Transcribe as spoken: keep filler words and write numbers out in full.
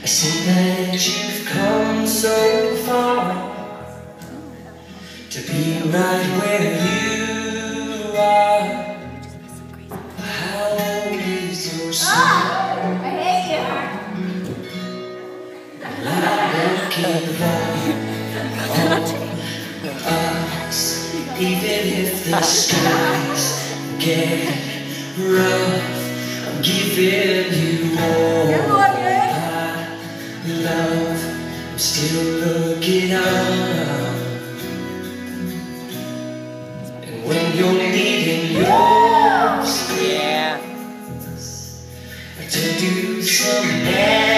see that you've come so far to be right where you are. How old is your soul? Oh, I hate you. Light keep on us, even if the skies get rough. I'm giving you all my love. I'm still looking up, and when you're needing yours, yeah, to do some bad.